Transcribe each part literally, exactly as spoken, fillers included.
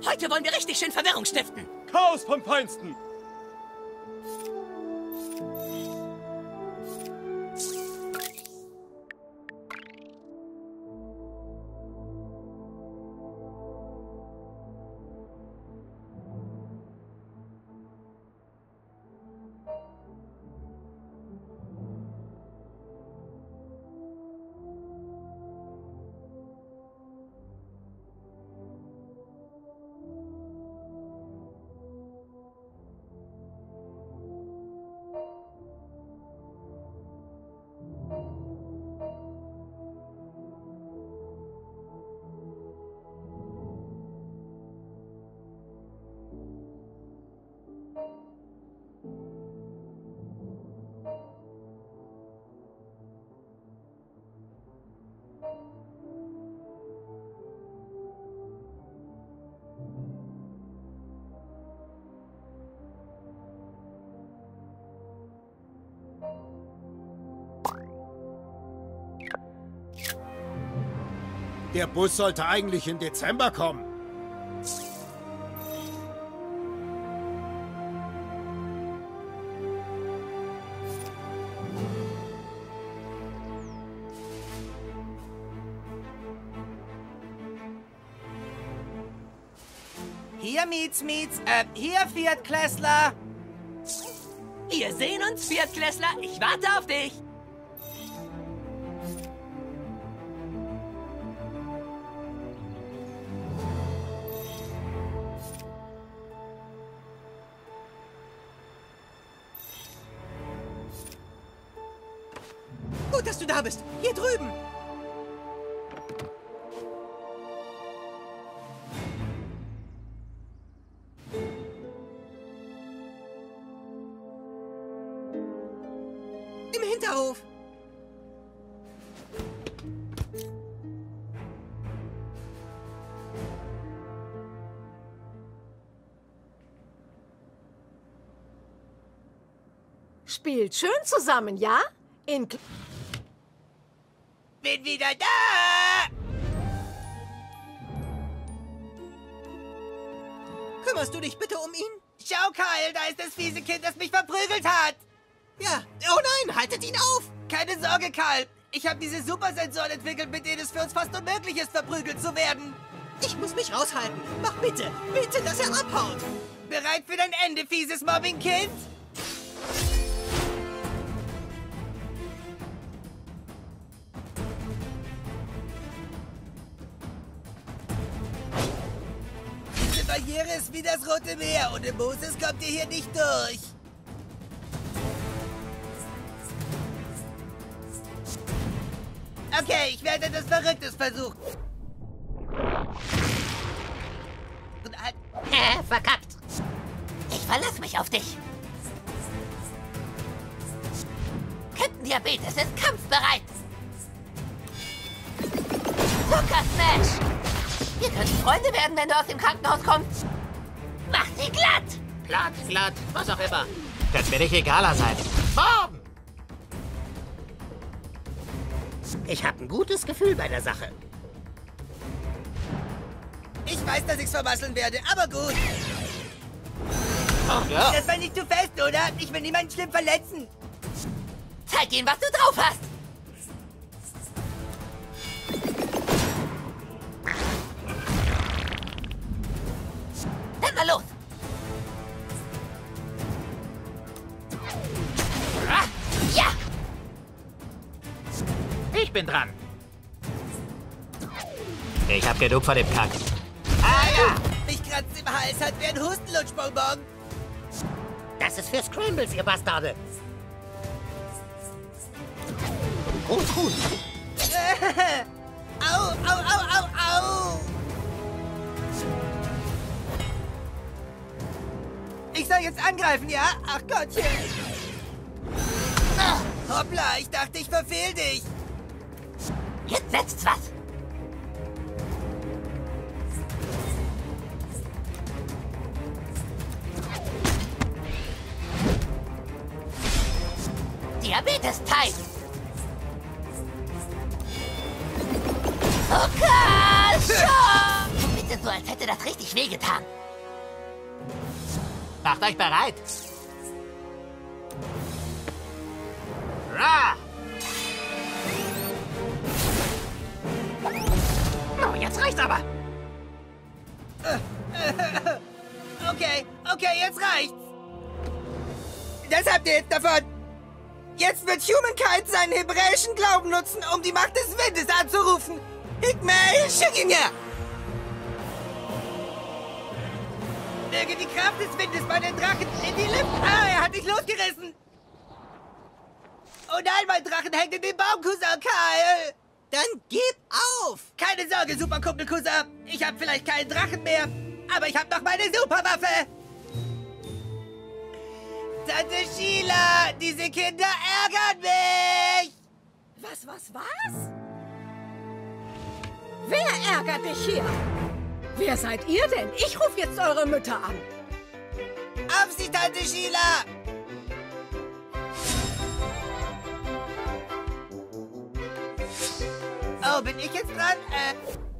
Heute wollen wir richtig schön Verwirrung stiften. Chaos vom Feinsten. Der Bus sollte eigentlich im Dezember kommen. Hier, Mietz, Mietz. Äh, hier, Viertklässler. Wir sehen uns, Viertklässler. Ich warte auf dich. Gut, dass du da bist. Hier drüben. Im Hinterhof. Spielt schön zusammen, ja? In K Bin wieder da! Kümmerst du dich bitte um ihn? Schau, Kyle, da ist das fiese Kind, das mich verprügelt hat! Ja, oh nein, haltet ihn auf! Keine Sorge, Kyle. Ich habe diese Supersensoren entwickelt, mit denen es für uns fast unmöglich ist, verprügelt zu werden. Ich muss mich raushalten. Mach bitte, bitte, dass er abhaut. Bereit für dein Ende, fieses Mobbing-Kind? Diese Barriere ist wie das Rote Meer. Ohne Moses kommt ihr hier nicht durch. Okay, ich werde etwas Verrücktes versuchen. Und halt. Hä, verkackt. Ich verlasse mich auf dich. Captain Diabetes ist kampfbereit. Zucker Smash. Wir können Freunde werden, wenn du aus dem Krankenhaus kommst. Mach sie glatt. Glatt, glatt, was auch immer. Das wird dich egaler sein. Boom! Ich habe ein gutes Gefühl bei der Sache. Ich weiß, dass ich's vermasseln werde, aber gut. Oh, ja. Das war nicht zu fest, oder? Ich will niemanden schlimm verletzen. Zeig ihnen, was du drauf hast. Dann mal los. Ah, ja. Ich bin dran. Ich hab genug von dem Kack. Ah ja! Mich kratzt im Hals, hat wie ein Hustenlutschbonbon. Das ist für Scrambles, ihr Bastarde. Gut, gut. Au, au, au, au, au! Ich soll jetzt angreifen, ja? Ach Gottchen. Ah, hoppla, ich dachte, ich verfehl dich. Jetzt setzt's was. Diabetes-Time. Zucker! Bitte so, als hätte hätte das richtig wehgetan. Macht euch bereit. Ra! Oh, jetzt reicht's aber. Okay, okay, jetzt reicht's. Das habt ihr jetzt davon. Jetzt wird Humankind seinen hebräischen Glauben nutzen, um die Macht des Windes anzurufen. Hikmeh Shigimya! Möge die Kraft des Windes bei den Drachen in die Luft... Ah, er hat dich losgerissen! Oh nein, mein Drachen hängt in dem Baum, Cousin Kyle! Dann gib auf! Keine Sorge, Superkumpel Cousin. Ich habe vielleicht keinen Drachen mehr, aber ich habe noch meine Superwaffe! Tante Sheila, diese Kinder ärgern mich! Was, was, was? Wer ärgert dich hier? Wer seid ihr denn? Ich rufe jetzt eure Mütter an. Auf sie, Tante Sheila! Oh, bin ich jetzt dran? Äh...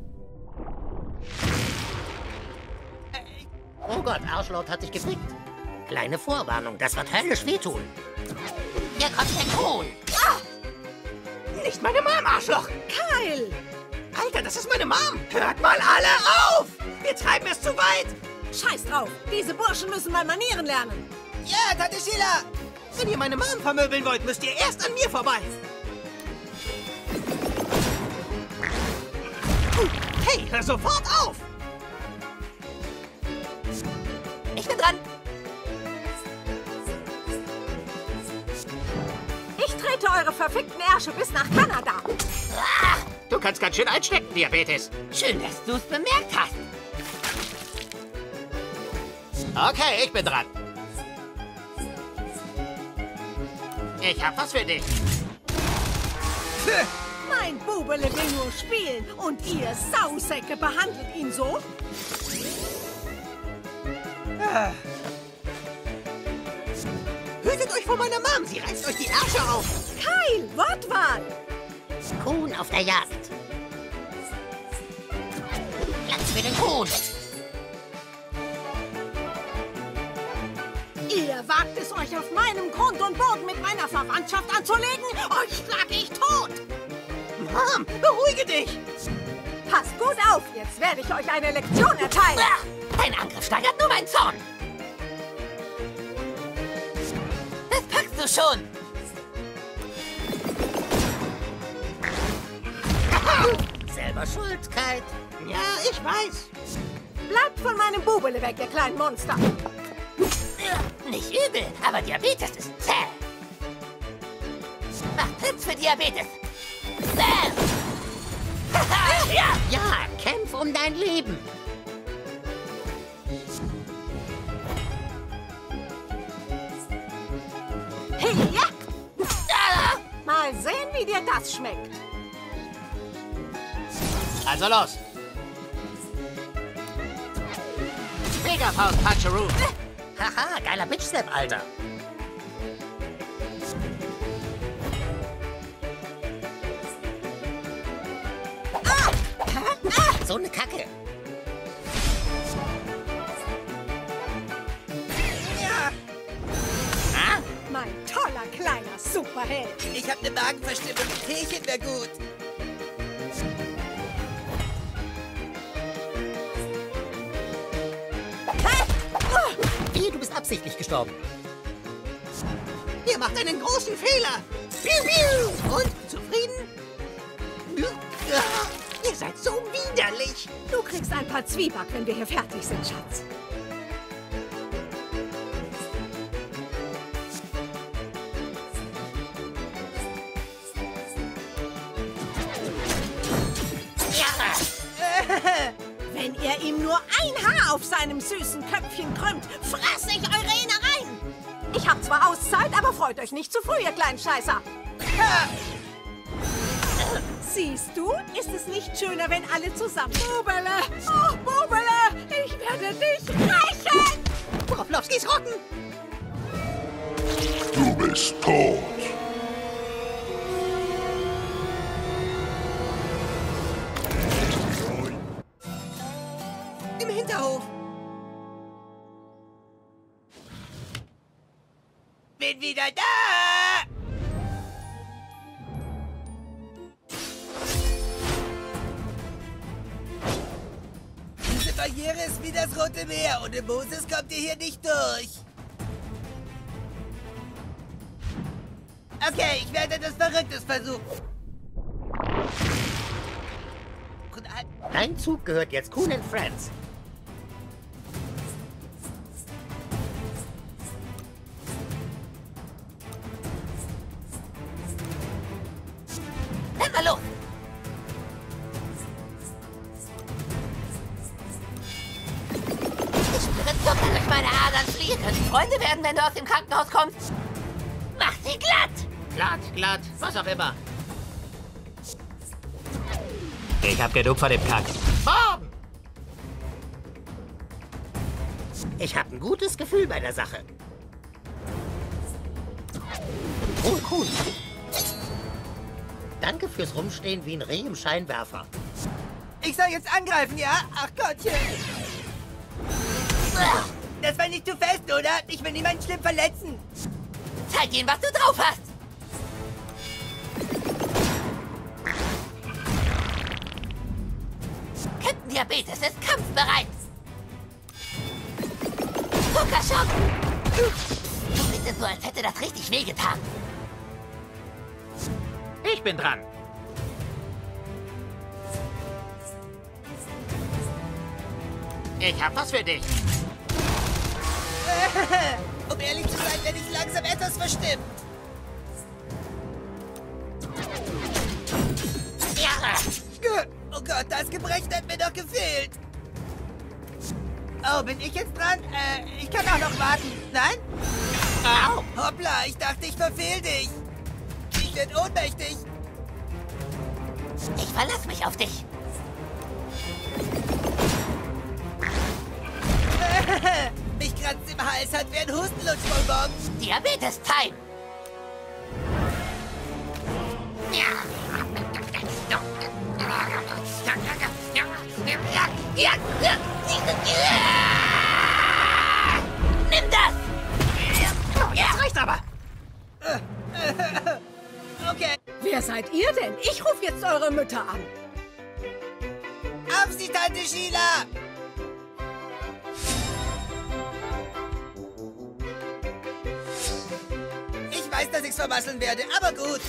äh Oh Gott, Arschlaut hat sich gefickt. Kleine Vorwarnung, das wird höllisch wehtun. Hier kommt der Kuhn. ah! Nicht meine Mom, Arschloch! Kyle! Alter, das ist meine Mom! Hört mal alle auf! Wir treiben es zu weit! Scheiß drauf! Diese Burschen müssen mal Manieren lernen. Ja, Tante Sheila! Wenn ihr meine Mom vermöbeln wollt, müsst ihr erst an mir vorbei. Hey, hör sofort auf! Ich bin dran. Ich trete eure verfickten Ärsche bis nach Kanada. Ah, Du kannst ganz schön einstecken, Diabetes. schön, dass du es bemerkt hast. Okay, ich bin dran. Ich hab was für dich. Mein Bubele will nur spielen und ihr Sausäcke behandelt ihn so? Hütet euch vor meiner Mom, sie reißt euch die Ärsche auf! Kyle, Wortwahl! Kuhn auf der Jagd. Platz für den Kuhn. Ihr wagt es euch auf meinem Grund und Boden mit meiner Verwandtschaft anzulegen? Euch schlage ich tot! Mom, beruhige dich! Passt gut auf, jetzt werde ich euch eine Lektion erteilen. Ah, dein Angriff steigert nur meinen Zorn. Das packst du schon. Selber schuld, Kite. Ja, ich weiß. Bleibt von meinem Bubele weg, ihr kleinen Monster. Nicht übel, aber Diabetes ist zäh. Mach Platz für Diabetes. Bam! Ja! Ja, kämpf um dein Leben. Hey, ja! Ah! Mal sehen, wie dir das schmeckt. Also los. Megafaust Puncheroo. Haha, geiler Bitch-Step, Alter. So eine Kacke. Ja, Ah? Mein toller kleiner Superheld. ich habe eine Magenverstimmung. Teechen wäre gut. Wie, du bist absichtlich gestorben. Ihr macht einen großen Fehler. Piu, piu. Und, zufrieden? Ja, ihr seid so widerlich. Du kriegst ein paar Zwieback, wenn wir hier fertig sind, Schatz. Wenn ihr ihm nur ein Haar auf seinem süßen Köpfchen krümmt, fresse ich eure Innereien. Ich hab zwar Auszeit, aber freut euch nicht zu früh, ihr kleinen Scheißer. Siehst du, ist es nicht schöner, wenn alle zusammen... Bubele! Oh, Bubele! Ich werde dich rächen! Broflowskis Rocken. Du bist tot. Im Bin wieder da! Diese Barriere ist wie das Rote Meer. Ohne Moses kommt ihr hier nicht durch. Okay, ich werde etwas Verrücktes versuchen. Dein Zug gehört jetzt Coon and Friends. Dann mal los! Ich spüre Zucker durch meine Adern fließen. Wir können Freunde werden, wenn du aus dem Krankenhaus kommst. Mach sie glatt! Glatt, glatt, was auch immer. Ich hab genug von dem Kack. Boom! Ich hab ein gutes Gefühl bei der Sache. Oh, cool. Danke fürs Rumstehen wie ein Reh im Scheinwerfer. Ich soll jetzt angreifen, ja? Ach Gottchen. Das war nicht zu fest, oder? Ich will niemanden schlimm verletzen. Zeig ihnen, was du drauf hast! Captain Diabetes ist kampfbereit! Zuckerschock! Du bist so, als hätte das richtig wehgetan. Ich bin dran. Ich hab was für dich. Um ehrlich zu sein, werde ich langsam etwas verstimmt. Ja. Oh Gott, das Gebrechen hat mir doch gefehlt. Oh, bin ich jetzt dran? Äh, ich kann auch noch warten. Nein? Au. Hoppla, ich dachte, ich verfehl dich. Ich bin ohnmächtig. Ich verlasse mich auf dich. Mich kratzt im Hals, hat wie ein Hustenlutschbonbon. Diabetes-Time! Nimm das! Jetzt reicht's aber. Okay, Wer seid ihr denn? Ich rufe jetzt eure Mütter an. auf Sie, Tante Sheila! Ich weiß, dass ich's vermasseln werde, aber gut.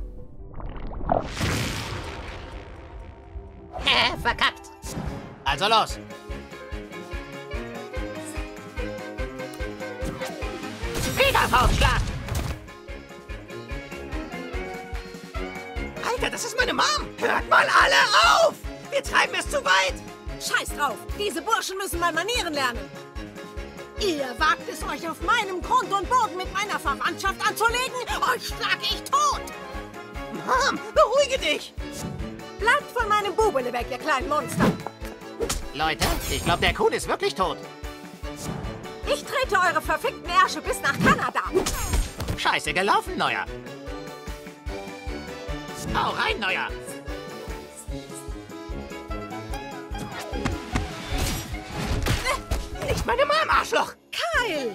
Hä, verkackt! Also los. Federfaustschlag! Alter, das ist meine Mom! Hört mal alle auf! Wir treiben es zu weit! Scheiß drauf, diese Burschen müssen mal Manieren lernen. Ihr wagt es euch auf meinem Grund und Boden mit meiner Verwandtschaft anzulegen? Euch schlage ich tot! Mom, beruhige dich! Bleibt von meinem Bubele weg, ihr kleinen Monster! Leute, ich glaube, der Kuhn ist wirklich tot. Ich trete eure verfickten Ärsche bis nach Kanada! Scheiße gelaufen, Neuer. Hau rein, Neuer. Nicht meine Mom, Arschloch! Kyle!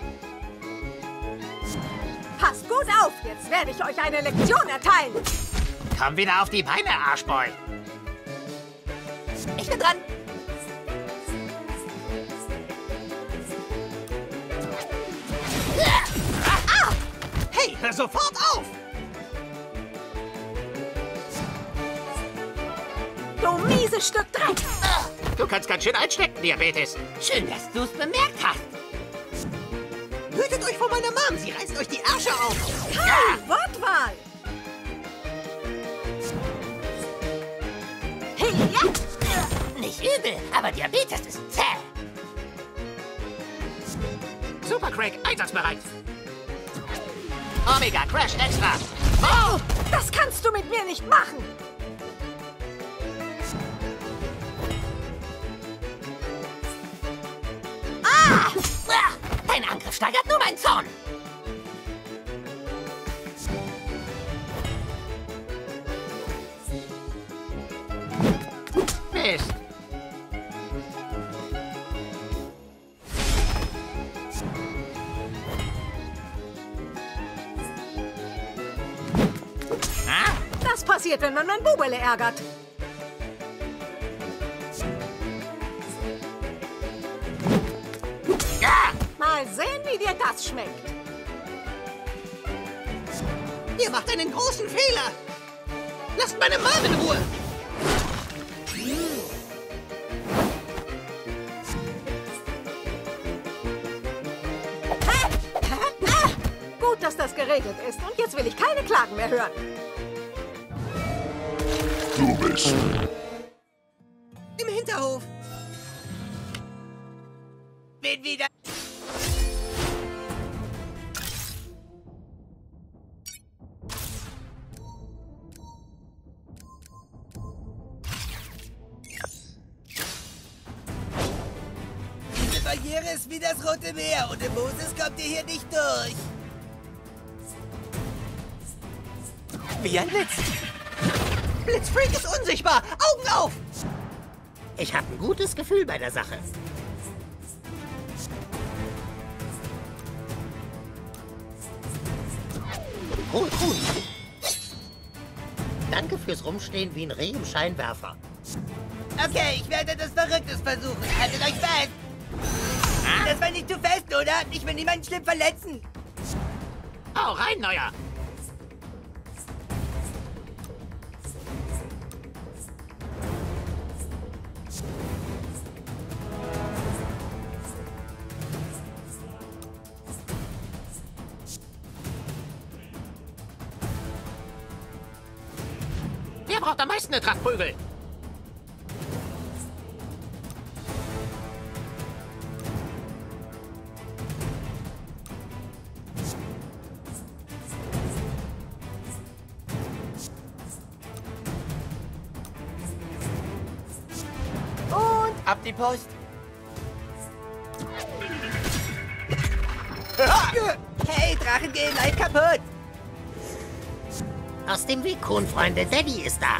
Passt gut auf, jetzt werde ich euch eine Lektion erteilen! Komm wieder auf die Beine, Arschboy. Ich bin dran! Hey, hör sofort auf! Du mieses Stück Dreck! Du kannst ganz schön einstecken, Diabetes. Schön, dass du es bemerkt hast. Hütet euch vor meiner Mom, sie reißt euch die Ärsche auf. Kyle, Wortwahl! Hey, ja! Nicht übel, aber Diabetes ist zäh. Super Craig, einsatzbereit. Omega Crash Extra. Oh! Das kannst du mit mir nicht machen! Ah! Dein Angriff steigert nur meinen Zorn. Mist. passiert, wenn man mein Bubele ärgert. Ja! Mal sehen, wie dir das schmeckt. Ihr macht einen großen Fehler. Lasst meine Mom in Ruhe. Gut, dass das geregelt ist. Und jetzt will ich keine Klagen mehr hören. Du bist. Im Hinterhof. Bin wieder. Diese Barriere ist wie das Rote Meer. Ohne Moses kommt ihr hier nicht durch. Wie ein Blitz. Blitzfreak ist unsichtbar. Augen auf! Ich habe ein gutes Gefühl bei der Sache. Cool, cool. Danke fürs Rumstehen wie ein Reh im Scheinwerfer. Okay, ich werde etwas Verrücktes versuchen. Haltet euch fest. Das war nicht zu fest, oder? Ich will niemanden schlimm verletzen. Hau rein, Neuer! Wer braucht am meisten eine Trachtprügel? Und ab die Post. Hey, Drachen gehen leicht kaputt. Aus dem Weg, Kuhnfreunde. Daddy ist da.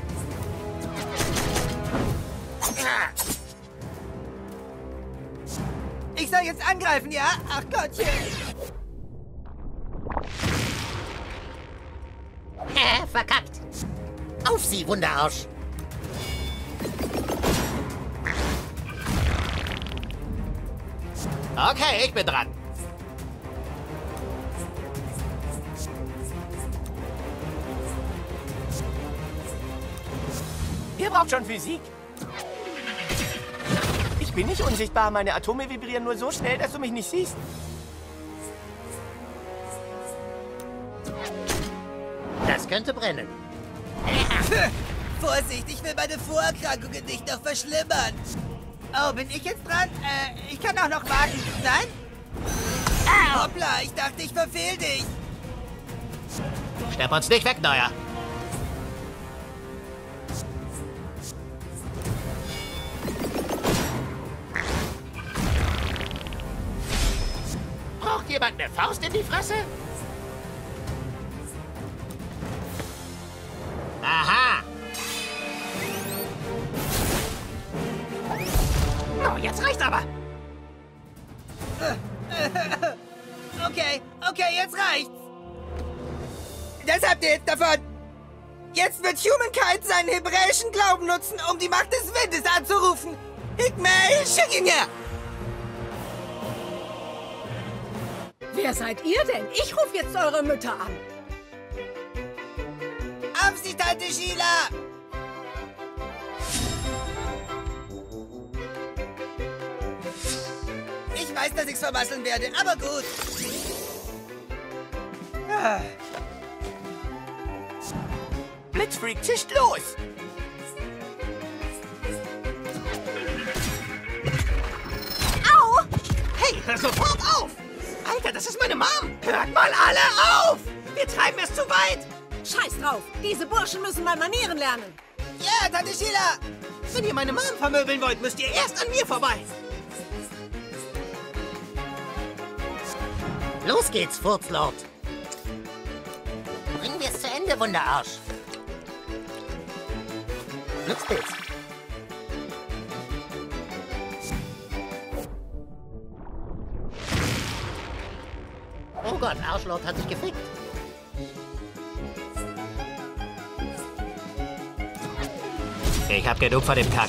Ich soll jetzt angreifen, ja? Ach Gottchen. Äh, verkackt. Auf Sie, Wunderarsch. Okay, ich bin dran. Ihr braucht schon Physik. Ich bin nicht unsichtbar. Meine Atome vibrieren nur so schnell, dass du mich nicht siehst. Das könnte brennen. Vorsicht, ich will meine Vorerkrankungen nicht noch verschlimmern. Oh, bin ich jetzt dran? Äh, ich kann auch noch warten. Nein? Hoppla, ich dachte, ich verfehl dich. Schnapp uns nicht weg, Neuer. Braucht jemand eine Faust in die Fresse? Aha! Oh, jetzt reicht's aber. Okay, okay, jetzt reicht's. Das habt ihr jetzt davon. Jetzt wird Humankind seinen hebräischen Glauben nutzen, um die Macht des Windes anzurufen. Hikmei, schick ihn her! Wer seid ihr denn? Ich rufe jetzt eure Mütter an. Auf sie, Tante Sheila! Ich weiß, dass ich's vermasseln werde, aber gut. Ah. Blitzfreak, zischt los! Au! Hey, hör sofort auf! Alter, das ist meine Mom! Hört mal alle auf! Wir treiben es zu weit! Scheiß drauf! Diese Burschen müssen mal Manieren lernen. Ja, Tante Sheila! Wenn ihr meine Mom vermöbeln wollt, müsst ihr erst an mir vorbei. Los geht's, Furzlord. Bringen wir es zu Ende, Wunderarsch. Glückspilz. Oh Gott, Arschlord hat sich gefickt. Ich hab genug von dem Kack.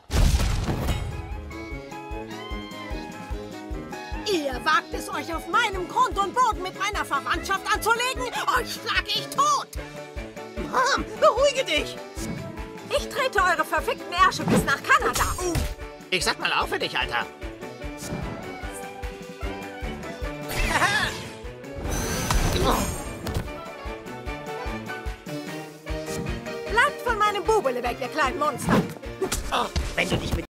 Ihr wagt es euch auf meinem Grund und Boden mit meiner Verwandtschaft anzulegen? Euch schlag ich tot! Mom, beruhige dich! Ich trete eure verfickten Ärsche bis nach Kanada. Ich sag mal auf für dich, Alter. Bleibt von meinem Bubele weg, ihr kleinen Monster. Oh, wenn du dich mit